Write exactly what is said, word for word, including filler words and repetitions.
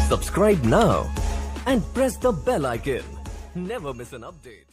Subscribe now and press the bell icon. Never miss an update.